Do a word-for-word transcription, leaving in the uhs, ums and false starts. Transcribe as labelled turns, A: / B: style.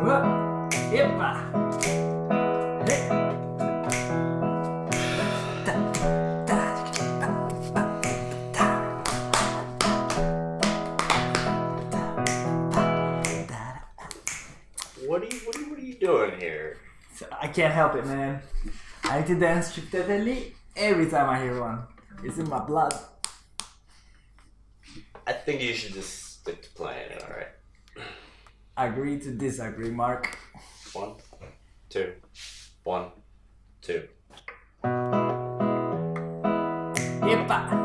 A: Yepa. Hey.
B: What are you, what are you, what are you doing here?
A: So I can't help it, man. I need to dance Çiftetelli every time I hear one. It's in my blood.
B: I think you should just stick to playing it, alright?
A: Agree to disagree, Mark.
B: One, two, one, two.
A: Yepa.